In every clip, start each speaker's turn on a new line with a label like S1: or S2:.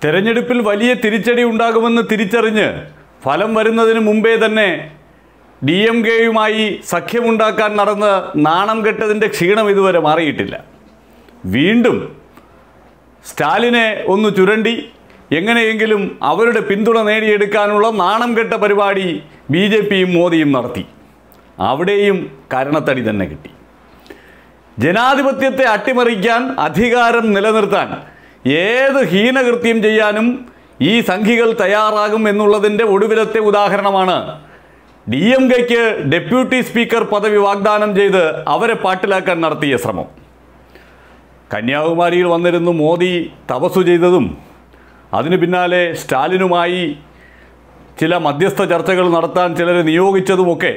S1: തെരഞ്ഞെടുപ്പിൽ വലിയ തിരിച്ചടി ഉണ്ടാകുമെന്ന് തിരിച്ചറിഞ്ഞ് ഫലം വരുന്നതിന് മുമ്പേ തന്നെ DMK-യുമായി സഖ്യമുണ്ടാക്കാൻ നടന്ന് നാണം കെട്ടതിൻ്റെ ക്ഷീണം ഇതുവരെ മാറിയിട്ടില്ല. വീണ്ടും സ്റ്റാലിനെ ഒന്ന് ചുരണ്ടി എങ്ങനെയെങ്കിലും അവരുടെ പിന്തുണ നേടിയെടുക്കാനുള്ള നാണം കെട്ട പരിപാടി BJPയും മോദിയും നടത്തി. അവിടെയും കാരണത്തടി തന്നെ കിട്ടി. ജനാധിപത്യത്തെ അട്ടിമറിക്കാൻ, അധികാരം നിലനിർത്താൻ ഏത് ഹീനകൃത്യം ചെയ്യാനും ഈ സംഘികൾ തയ്യാറാകും എന്നുള്ളതിൻ്റെ ഒടുവിലത്തെ ഉദാഹരണമാണ് DMK-ക്ക് ഡെപ്യൂട്ടി സ്പീക്കർ പദവി വാഗ്ദാനം ചെയ്ത് അവരെ പാട്ടിലാക്കാൻ നടത്തിയ ശ്രമം. കന്യാകുമാരിയിൽ വന്നിരുന്നു മോദി തപസ്സു ചെയ്തതും അതിനു പിന്നാലെ സ്റ്റാലിനുമായി ചില മധ്യസ്ഥ ചർച്ചകൾ നടത്താൻ ചിലരെ നിയോഗിച്ചതുമൊക്കെ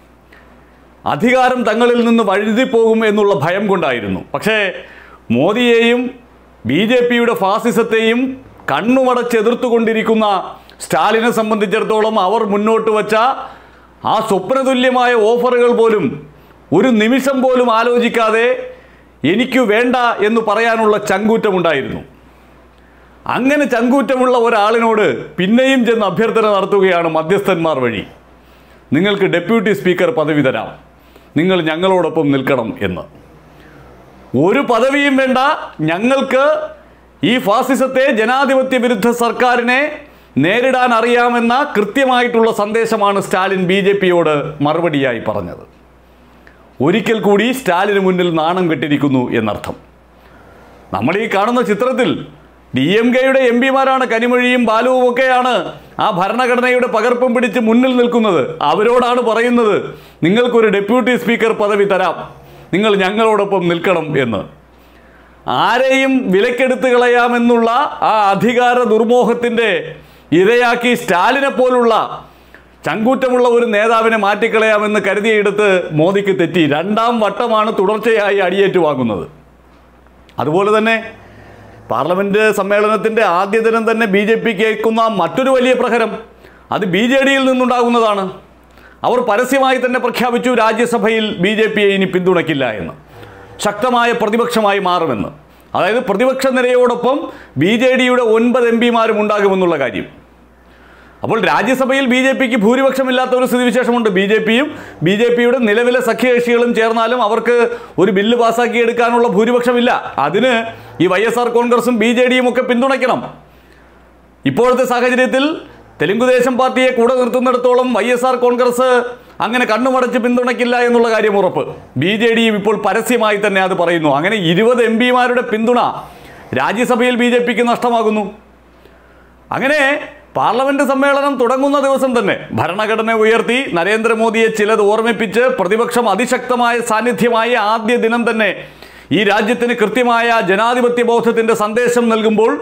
S1: അധികാരം തങ്ങളിൽ നിന്ന് വഴുതിപ്പോകും എന്നുള്ള ഭയം കൊണ്ടായിരുന്നു. പക്ഷേ മോദിയെയും BJPയുടെ ഫാസിസത്തെയും കണ്ണുമടച്ചെതിർത്തുകൊണ്ടിരിക്കുന്ന സ്റ്റാലിനെ സംബന്ധിച്ചിടത്തോളം അവർ മുന്നോട്ട് വച്ച ആ സ്വപ്നതുല്യമായ ഓഫറുകൾ പോലും ഒരു നിമിഷം പോലും ആലോചിക്കാതെ എനിക്ക് വേണ്ട എന്ന് പറയാനുള്ള ചങ്കൂറ്റമുണ്ടായിരുന്നു. അങ്ങനെ ചങ്കൂറ്റമുള്ള ഒരാളിനോട് പിന്നെയും ചെന്ന് അഭ്യർത്ഥന നടത്തുകയാണ് മധ്യസ്ഥന്മാർ വഴി. നിങ്ങൾക്ക് ഡെപ്യൂട്ടി സ്പീക്കർ പദവി തരാം, നിങ്ങൾ ഞങ്ങളോടൊപ്പം നിൽക്കണം എന്ന്. ഒരു പദവിയും വേണ്ട, ഞങ്ങൾക്ക് ഈ ഫാസിസത്തെ, ജനാധിപത്യ വിരുദ്ധ സർക്കാരിനെ നേരിടാൻ അറിയാമെന്ന കൃത്യമായിട്ടുള്ള സന്ദേശമാണ് സ്റ്റാലിൻ BJPയോട് മറുപടിയായി പറഞ്ഞത്. ഒരിക്കൽ കൂടി സ്റ്റാലിന് മുന്നിൽ നാണം കെട്ടിരിക്കുന്നു എന്നർത്ഥം. നമ്മൾ ഈ കാണുന്ന ചിത്രത്തിൽ DMK-യുടെ MP-മാരാണ്, കനിമൊഴിയും ബാലുവും ഒക്കെയാണ് ആ ഭരണഘടനയുടെ പകർപ്പും പിടിച്ച് മുന്നിൽ നിൽക്കുന്നത്. അവരോടാണ് പറയുന്നത് നിങ്ങൾക്കൊരു ഡെപ്യൂട്ടി സ്പീക്കർ പദവി തരാം, നിങ്ങൾ ഞങ്ങളോടൊപ്പം നിൽക്കണം എന്ന്. ആരെയും വിലക്കെടുത്ത് കളയാമെന്നുള്ള ആ അധികാര ദുർമോഹത്തിൻ്റെ ഇരയാക്കി സ്റ്റാലിനെ പോലുള്ള ചങ്കൂറ്റമുള്ള ഒരു നേതാവിനെ മാറ്റിക്കളയാമെന്ന് കരുതിയെടുത്ത് മോദിക്ക് തെറ്റി. രണ്ടാം വട്ടമാണ് തുടർച്ചയായി അടിയേറ്റു വാങ്ങുന്നത്. അതുപോലെ തന്നെ പാർലമെൻറ്റ് സമ്മേളനത്തിൻ്റെ ആദ്യ ദിനം തന്നെ BJPക്ക് ഏൽക്കുന്ന മറ്റൊരു വലിയ പ്രഹരം അത് BJDയിൽ നിന്നുണ്ടാകുന്നതാണ്. അവർ പരസ്യമായി തന്നെ പ്രഖ്യാപിച്ചു രാജ്യസഭയിൽ BJPയെ ഇനി പിന്തുണയ്ക്കില്ല എന്ന്, ശക്തമായ പ്രതിപക്ഷമായി മാറുമെന്ന്. അതായത് പ്രതിപക്ഷ നിരയോടൊപ്പം BJDയുടെ 9 MP-മാരും ഉണ്ടാകുമെന്നുള്ള കാര്യം. അപ്പോൾ രാജ്യസഭയിൽ BJPക്ക് ഭൂരിപക്ഷമില്ലാത്ത ഒരു സ്ഥിതിവിശേഷമുണ്ട്. BJPയും BJPയുടെ നിലവിലെ സഖ്യകക്ഷികളും ചേർന്നാലും അവർക്ക് ഒരു ബില്ല് പാസ്സാക്കിയെടുക്കാനുള്ള ഭൂരിപക്ഷമില്ല. അതിന് ഈ YSR കോൺഗ്രസും BJDയും ഒക്കെ പിന്തുണയ്ക്കണം. ഇപ്പോഴത്തെ സാഹചര്യത്തിൽ തെലുങ്കുദേശം പാർട്ടിയെ കൂടെ നിർത്തുന്നിടത്തോളം YSR കോൺഗ്രസ് അങ്ങനെ കണ്ണുമടച്ച് പിന്തുണയ്ക്കില്ല എന്നുള്ള കാര്യം ഉറപ്പ്. BJDയും ഇപ്പോൾ പരസ്യമായി തന്നെ അത് പറയുന്നു. അങ്ങനെ 20 MP-മാരുടെ പിന്തുണ രാജ്യസഭയിൽ BJPക്ക് നഷ്ടമാകുന്നു. അങ്ങനെ പാർലമെൻറ്റ് സമ്മേളനം തുടങ്ങുന്ന ദിവസം തന്നെ ഭരണഘടന ഉയർത്തി നരേന്ദ്രമോദിയെ ചിലത് ഓർമ്മിപ്പിച്ച് പ്രതിപക്ഷം അതിശക്തമായ സാന്നിധ്യമായി ആദ്യ ദിനം തന്നെ ഈ രാജ്യത്തിന് കൃത്യമായ ജനാധിപത്യ ബോധത്തിൻ്റെ സന്ദേശം നൽകുമ്പോൾ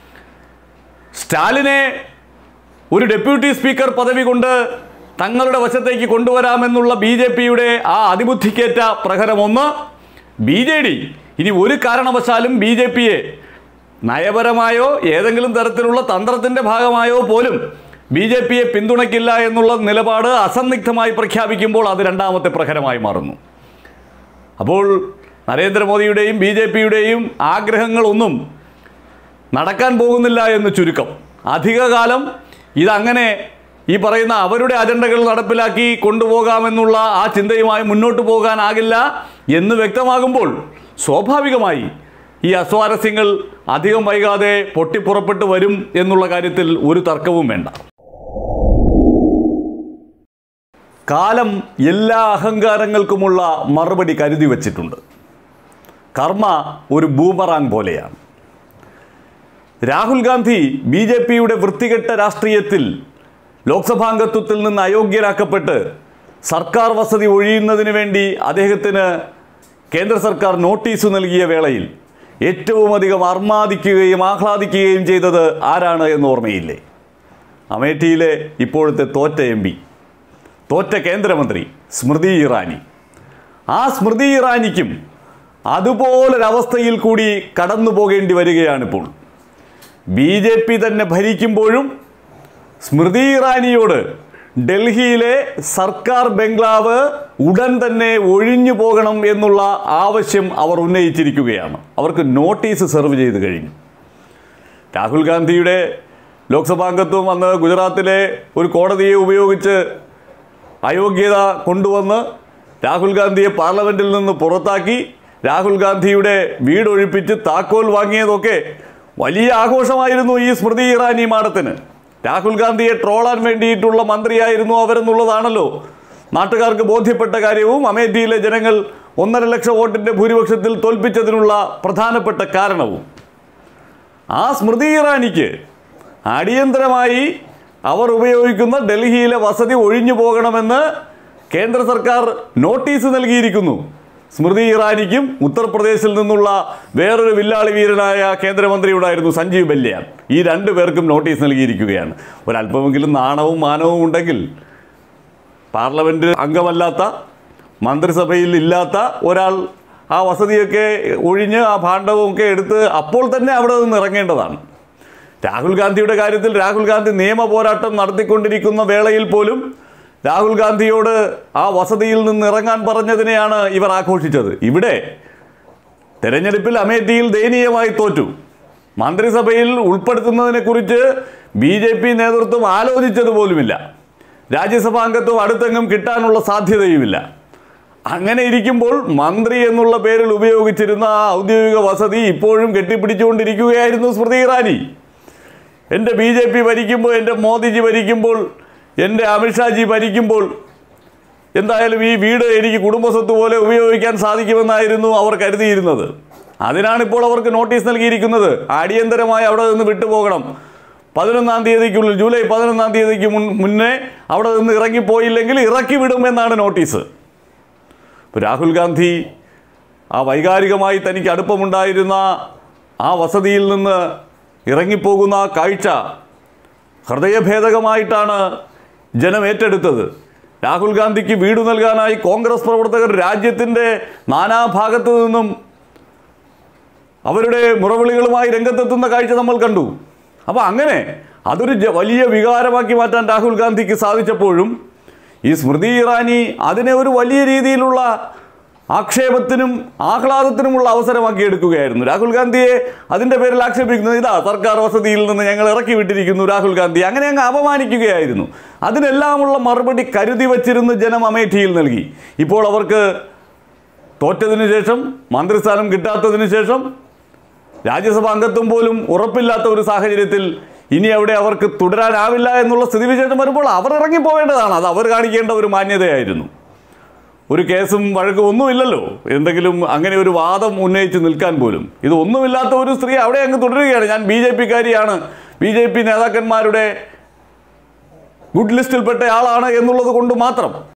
S1: സ്റ്റാലിനെ ഒരു ഡെപ്യൂട്ടി സ്പീക്കർ പദവി കൊണ്ട് തങ്ങളുടെ വശത്തേക്ക് കൊണ്ടുവരാമെന്നുള്ള BJPയുടെ ആ അതിബുദ്ധിക്കേറ്റ പ്രഹരമൊന്ന്. BJD ഇനി ഒരു കാരണവശാലും BJPയെ നയപരമായോ ഏതെങ്കിലും തരത്തിലുള്ള തന്ത്രത്തിൻ്റെ ഭാഗമായോ പോലും BJPയെ പിന്തുണയ്ക്കില്ല എന്നുള്ള നിലപാട് അസന്നിഗ്ധമായി പ്രഖ്യാപിക്കുമ്പോൾ അത് രണ്ടാമത്തെ പ്രഹരമായി മാറുന്നു. അപ്പോൾ നരേന്ദ്രമോദിയുടെയും BJPയുടെയും ആഗ്രഹങ്ങളൊന്നും നടക്കാൻ പോകുന്നില്ല എന്ന് ചുരുക്കം. അധികകാലം ഇതങ്ങനെ ഈ പറയുന്ന അവരുടെ അജണ്ടകൾ നടപ്പിലാക്കി കൊണ്ടുപോകാമെന്നുള്ള ആ ചിന്തയുമായി മുന്നോട്ട് പോകാനാകില്ല എന്ന് വ്യക്തമാകുമ്പോൾ സ്വാഭാവികമായി ഈ അസ്വാരസ്യങ്ങൾ അധികം വൈകാതെ പൊട്ടിപ്പുറപ്പെട്ട് വരും എന്നുള്ള കാര്യത്തിൽ ഒരു തർക്കവും വേണ്ട. കാലം എല്ലാ അഹങ്കാരങ്ങൾക്കുമുള്ള മറുപടി കരുതി വച്ചിട്ടുണ്ട്. കർമ്മ ഒരു ബൂമറാങ് പോലെയാണ്. രാഹുൽ ഗാന്ധി BJPയുടെ വൃത്തികെട്ട രാഷ്ട്രീയത്തിൽ ലോക്സഭാംഗത്വത്തിൽ നിന്ന് അയോഗ്യരാക്കപ്പെട്ട് സർക്കാർ വസതി ഒഴിയുന്നതിന് വേണ്ടി അദ്ദേഹത്തിന് കേന്ദ്ര സർക്കാർ നോട്ടീസ് നൽകിയ വേളയിൽ ഏറ്റവും അധികം അർമാദിക്കുകയും ആഹ്ലാദിക്കുകയും ചെയ്തത് ആരാണ് എന്ന് ഓർമ്മയില്ലേ? അമേഠിയിലെ ഇപ്പോഴത്തെ തോറ്റ MP, തോറ്റ കേന്ദ്രമന്ത്രി സ്മൃതി ഇറാനി. ആ സ്മൃതി ഇറാനിക്കും അതുപോലൊരവസ്ഥയിൽ കൂടി കടന്നു പോകേണ്ടി വരികയാണിപ്പോൾ. BJP തന്നെ ഭരിക്കുമ്പോഴും സ്മൃതി ഇറാനിയോട് ഡൽഹിയിലെ സർക്കാർ ബംഗ്ലാവ് ഉടൻ തന്നെ ഒഴിഞ്ഞു പോകണം എന്നുള്ള ആവശ്യം അവർ ഉന്നയിച്ചിരിക്കുകയാണ്. അവർക്ക് നോട്ടീസ് സെർവ് ചെയ്ത് കഴിഞ്ഞു. രാഹുൽ ഗാന്ധിയുടെ ലോക്സഭാംഗത്വം അന്ന് ഗുജറാത്തിലെ ഒരു കോടതിയെ ഉപയോഗിച്ച് അയോഗ്യത കൊണ്ടുവന്ന് രാഹുൽ ഗാന്ധിയെ പാർലമെൻറ്റിൽ നിന്ന് പുറത്താക്കി രാഹുൽ ഗാന്ധിയുടെ വീടൊഴിപ്പിച്ച് താക്കോൽ വാങ്ങിയതൊക്കെ വലിയ ആഘോഷമായിരുന്നു ഈ സ്മൃതി ഇറാനി മാഡത്തിന്. രാഹുൽ ഗാന്ധിയെ ട്രോളാൻ വേണ്ടിയിട്ടുള്ള മന്ത്രിയായിരുന്നു അവരെന്നുള്ളതാണല്ലോ നാട്ടുകാർക്ക് ബോധ്യപ്പെട്ട കാര്യവും അമേഠിയിലെ ജനങ്ങൾ 1.5 ലക്ഷം വോട്ടിൻ്റെ ഭൂരിപക്ഷത്തിൽ തോൽപ്പിച്ചതിനുള്ള പ്രധാനപ്പെട്ട കാരണവും. ആ സ്മൃതി ഇറാനിക്ക് അടിയന്തരമായി അവർ ഉപയോഗിക്കുന്ന ഡൽഹിയിലെ വസതി ഒഴിഞ്ഞു പോകണമെന്ന് കേന്ദ്ര സർക്കാർ നോട്ടീസ് നൽകിയിരിക്കുന്നു. സ്മൃതി ഇറാനിക്കും ഉത്തർപ്രദേശിൽ നിന്നുള്ള വേറൊരു വില്ലാളി വീരനായ കേന്ദ്രമന്ത്രി ഉണ്ടായിരുന്നു സഞ്ജീവ് ബല്യാൻ. ഈ 2 പേർക്കും നോട്ടീസ് നൽകിയിരിക്കുകയാണ്. ഒരല്പമെങ്കിലും നാണവും മാനവും ഉണ്ടെങ്കിൽ പാർലമെൻറ്റ് അംഗമല്ലാത്ത മന്ത്രിസഭയിൽ ഇല്ലാത്ത ഒരാൾ ആ വസതിയൊക്കെ ഒഴിഞ്ഞ് ആ ഭാണ്ഡവുമൊക്കെ എടുത്ത് അപ്പോൾ തന്നെ അവിടെ നിന്ന് ഇറങ്ങേണ്ടതാണ്. രാഹുൽ ഗാന്ധിയുടെ കാര്യത്തിൽ രാഹുൽ ഗാന്ധി നിയമ പോരാട്ടം നടത്തിക്കൊണ്ടിരിക്കുന്ന വേളയിൽ പോലും രാഹുൽ ഗാന്ധിയോട് ആ വസതിയിൽ നിന്ന് ഇറങ്ങാൻ പറഞ്ഞതിനെയാണ് ഇവർ ആഘോഷിച്ചത്. ഇവിടെ തെരഞ്ഞെടുപ്പിൽ അമേഠിയിൽ ദയനീയമായി തോറ്റു. മന്ത്രിസഭയിൽ ഉൾപ്പെടുത്തുന്നതിനെക്കുറിച്ച് BJP നേതൃത്വം ആലോചിച്ചതുപോലുമില്ല. രാജ്യസഭാ അംഗത്വം അടുത്തെങ്ങും കിട്ടാനുള്ള സാധ്യതയുമില്ല. അങ്ങനെ ഇരിക്കുമ്പോൾ മന്ത്രി എന്നുള്ള പേരിൽ ഉപയോഗിച്ചിരുന്ന ആ ഔദ്യോഗിക വസതി ഇപ്പോഴും കെട്ടിപ്പിടിച്ചുകൊണ്ടിരിക്കുകയായിരുന്നു സ്മൃതി ഇറാനി. എൻ്റെ BJP ഭരിക്കുമ്പോൾ, എൻ്റെ മോദിജി ഭരിക്കുമ്പോൾ, എൻ്റെ അമിത്ഷാജി ഭരിക്കുമ്പോൾ എന്തായാലും ഈ വീട് എനിക്ക് കുടുംബസ്വത്ത് പോലെ ഉപയോഗിക്കാൻ സാധിക്കുമെന്നായിരുന്നു അവർ കരുതിയിരുന്നത്. അതിനാണിപ്പോൾ അവർക്ക് നോട്ടീസ് നൽകിയിരിക്കുന്നത്. അടിയന്തരമായി അവിടെ നിന്ന് വിട്ടുപോകണം. 11-ാം തീയതിക്കുള്ളിൽ, ജൂലൈ 11-ാം തീയതിക്ക് മുന്നേ അവിടെ നിന്ന് ഇറങ്ങിപ്പോയില്ലെങ്കിൽ ഇറക്കി വിടുമെന്നാണ് നോട്ടീസ്. ഇപ്പോൾ രാഹുൽ ഗാന്ധി ആ വൈകാരികമായി തനിക്ക് അടുപ്പമുണ്ടായിരുന്ന ആ വസതിയിൽ നിന്ന് ഇറങ്ങിപ്പോകുന്ന ആ കാഴ്ച ഹൃദയഭേദകമായിട്ടാണ് ജനം ഏറ്റെടുത്തത്. രാഹുൽ ഗാന്ധിക്ക് വീട് നൽകാനായി കോൺഗ്രസ് പ്രവർത്തകർ രാജ്യത്തിൻ്റെ നാനാഭാഗത്തു നിന്നും അവരുടെ മുറവിളികളുമായി രംഗത്തെത്തുന്ന കാഴ്ച നമ്മൾ കണ്ടു. അപ്പോൾ അങ്ങനെ അതൊരു വലിയ വികാരമാക്കി മാറ്റാൻ രാഹുൽ ഗാന്ധിക്ക് സാധിച്ചപ്പോഴും ഈ സ്മൃതി ഇറാനി അതിനെ ഒരു വലിയ രീതിയിലുള്ള ആക്ഷേപത്തിനും ആഹ്ലാദത്തിനുമുള്ള അവസരമാക്കി എടുക്കുകയായിരുന്നു. രാഹുൽ ഗാന്ധിയെ അതിൻ്റെ പേരിൽ ആക്ഷേപിക്കുന്നത്, ഇതാ സർക്കാർ വസതിയിൽ നിന്ന് ഞങ്ങൾ ഇറക്കി വിട്ടിരിക്കുന്നു രാഹുൽ ഗാന്ധി, അങ്ങനെ അങ്ങ് അപമാനിക്കുകയായിരുന്നു. അതിനെല്ലാമുള്ള മറുപടി കരുതി വച്ചിരുന്ന് ജനം അമേഠിയിൽ നൽകി. ഇപ്പോൾ അവർക്ക് തോറ്റതിന് ശേഷം, മന്ത്രിസ്ഥാനം കിട്ടാത്തതിന് ശേഷം, രാജ്യസഭാ അംഗത്വം പോലും ഉറപ്പില്ലാത്ത ഒരു സാഹചര്യത്തിൽ ഇനി അവിടെ അവർക്ക് തുടരാനാവില്ല എന്നുള്ള സ്ഥിതിവിശേഷം വരുമ്പോൾ അവർ ഇറങ്ങിപ്പോവേണ്ടതാണ്. അത് അവർ കാണിക്കേണ്ട ഒരു മാന്യതയായിരുന്നു. ഒരു കേസും വഴക്കും ഒന്നുമില്ലല്ലോ, എന്തെങ്കിലും അങ്ങനെ ഒരു വാദം ഉന്നയിച്ച് നിൽക്കാൻ പോലും. ഇത് ഒന്നുമില്ലാത്ത ഒരു സ്ത്രീ അവിടെ അങ്ങ് തുടരുകയാണ്. ഞാൻ BJP-കാരിയാണ്, BJP നേതാക്കന്മാരുടെ ഗുഡ് ലിസ്റ്റിൽപ്പെട്ട ആളാണ് എന്നുള്ളത് കൊണ്ട് മാത്രം.